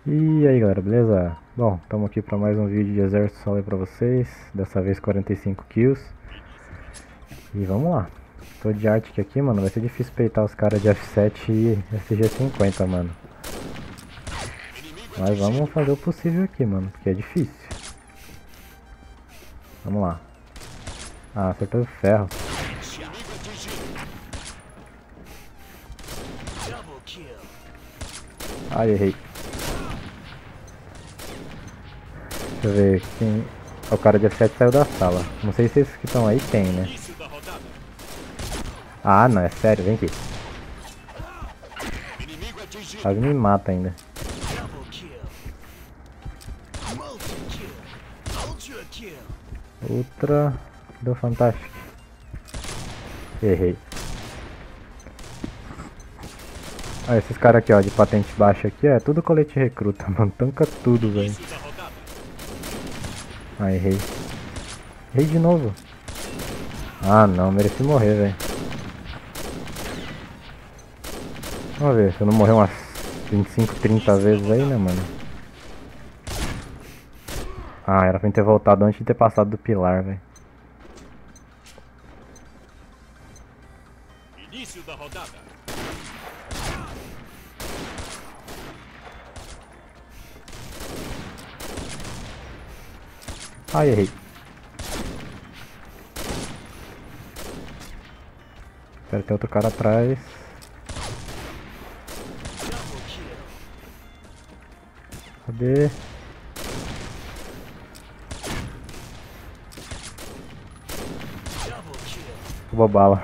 E aí galera, beleza? Bom, estamos aqui para mais um vídeo de Exército Solo para vocês. Dessa vez 45 kills. E vamos lá. Tô de Arctic aqui, mano. Vai ser difícil peitar os caras de F7 e SG50, mano. Mas vamos fazer o possível aqui, mano, porque é difícil. Vamos lá. Ah, acertou o ferro. Ai, errei. Deixa eu ver quem... O cara de F7 saiu da sala. Não sei se esses que estão aí tem, né? Ah, não, é sério, vem aqui. Quase me mata ainda. Ultra do Fantástico. Errei. Olha esses caras aqui, ó, de patente baixa aqui, ó, é tudo colete recruta, mano. Tanca tudo, velho. Ah, errei. Errei de novo. Ah, não, mereci morrer, velho. Vamos ver se eu não morrer umas 25, 30 vezes aí, né, mano? Ah, era pra eu ter voltado antes de ter passado do pilar, velho. Início da rodada. Ai, errei. Espero ter outro cara atrás. Cadê? Roubou bala.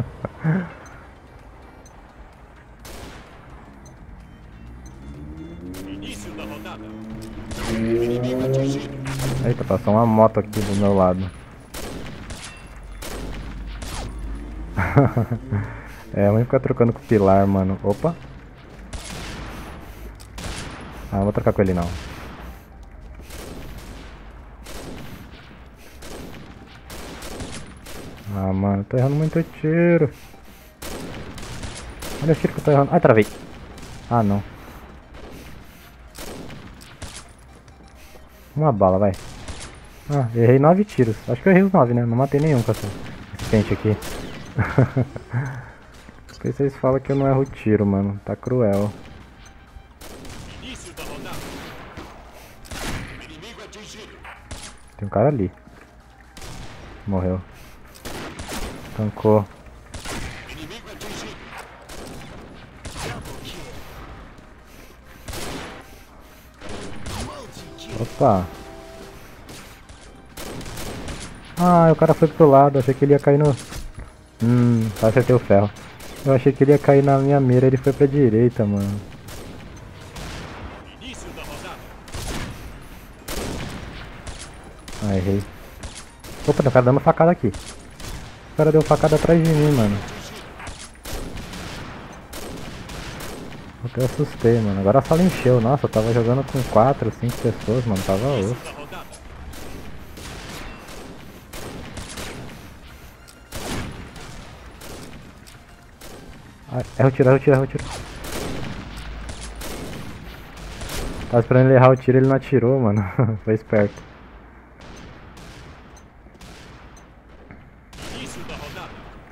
Início da rodada. Eita, passou uma moto aqui do meu lado. É ruim ficar trocando com o pilar, mano. Opa. Ah, não vou trocar com ele não. Ah, mano, tô errando muito tiro. Olha o tiro que eu tô errando. Ai, travei. Ah, não. Uma bala, vai. Ah, errei 9 tiros. Acho que eu errei os 9, né? Não matei nenhum com essa assistente aqui. Por isso vocês falam que eu não erro tiro, mano. Tá cruel. Início da rodada. Inimigo atingido. Tem um cara ali. Morreu. Tancou. Inimigo atingido. Opa. Ah, o cara foi pro lado. Achei que ele ia cair no... só acertei o ferro. Eu achei que ele ia cair na minha mira. Ele foi pra direita, mano. Início da rodada. Ah, errei. Opa, tem um cara dando facada aqui. O cara deu facada atrás de mim, mano. Eu até assustei, mano. Agora a sala encheu. Nossa, eu tava jogando com 4, 5 pessoas, mano. Tava Início osso. da rodada. Ah, erra o tiro, erra o tiro, erra o tiro. Tava esperando ele errar o tiro, ele não atirou, mano. Foi esperto. Início da rodada.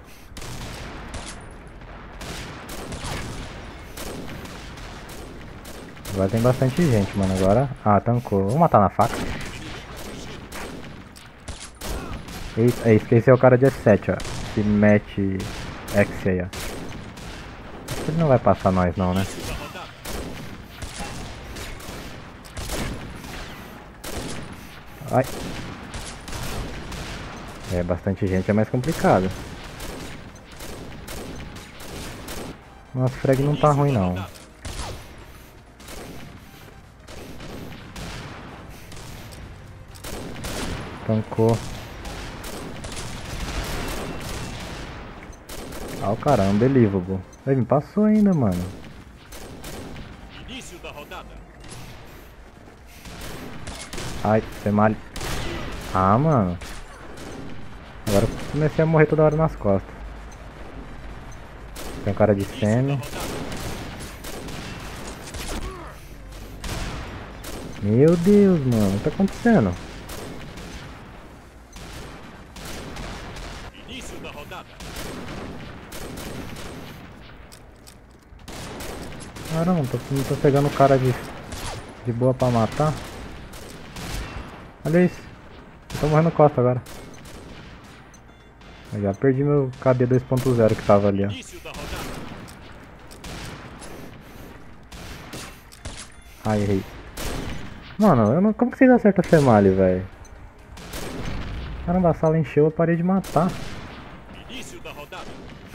Agora tem bastante gente, mano. Agora... Ah, tancou. Vamos matar na faca. Eita, esse é o cara de F7, ó. Que mete X aí, ó. Acho que ele não vai passar nós, não, né? Início da rodada. Ai. É, bastante gente é mais complicado. Nossa, o frag não tá ruim, não. Tancou. Ah, o cara, unbelievable. Ele me passou ainda, mano. Início da rodada. Ai, você malha. Ah, mano. Agora eu comecei a morrer toda hora nas costas. Tem um cara de Início da semi. rodada. Meu Deus, mano, o que tá acontecendo? Início da rodada. Caramba, não tô pegando o cara de boa pra matar. Olha isso. Eu tô morrendo costa agora. Eu já perdi meu KD 2.0 que tava ali, ó. Início da rodada. Ai, errei. Mano, eu não, como que vocês acertam a Femali, velho? Caramba, a sala encheu, eu parei de matar. Início da rodada.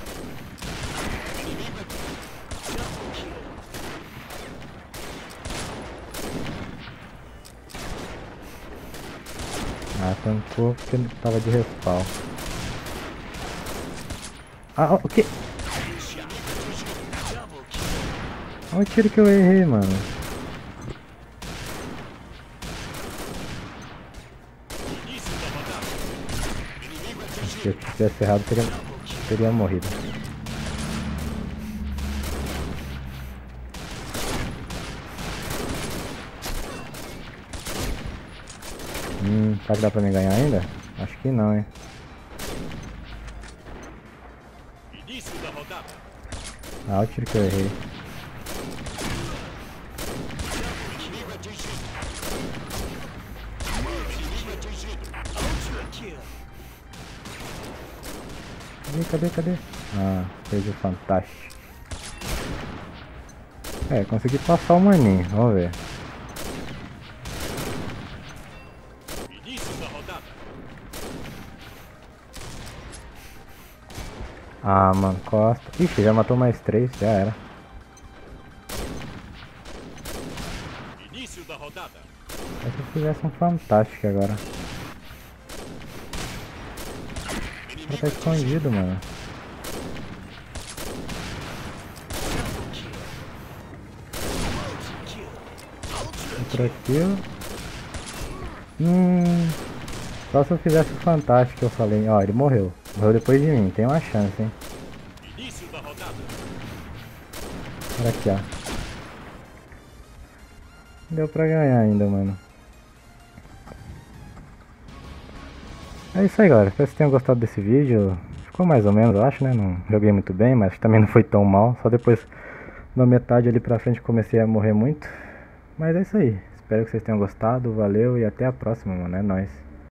Ah, tancou porque tava de respawn. Ah, o que? Olha o tiro que eu errei, mano. Início da rodada. Inimigo atingido. Se eu tivesse errado, teria morrido. Será que dá pra me ganhar ainda? Acho que não, hein. Início da rodada. Ah, o tiro que eu errei. Inimigo atingido. Inimigo atingido. Ultra kill. Cadê? Ah, fez o fantástico. É, consegui passar o maninho, vamos ver. Início da rodada. Ah, mano, costa. Ixi, já matou mais 3, já era. Início da rodada. É se eu fizesse um fantástico agora. O cara tá escondido, mano. Outra kill. Só se eu fizesse o fantástico que eu falei. Ó, ele morreu. Morreu depois de mim, tem uma chance, hein. Início da rodada. Olha aqui, ó. Deu pra ganhar ainda, mano. É isso aí, galera. Espero que vocês tenham gostado desse vídeo. Ficou mais ou menos, eu acho, né? Não joguei muito bem, mas também não foi tão mal. Só depois, na metade ali pra frente, comecei a morrer muito. Mas é isso aí. Espero que vocês tenham gostado. Valeu e até a próxima, mano. É nóis.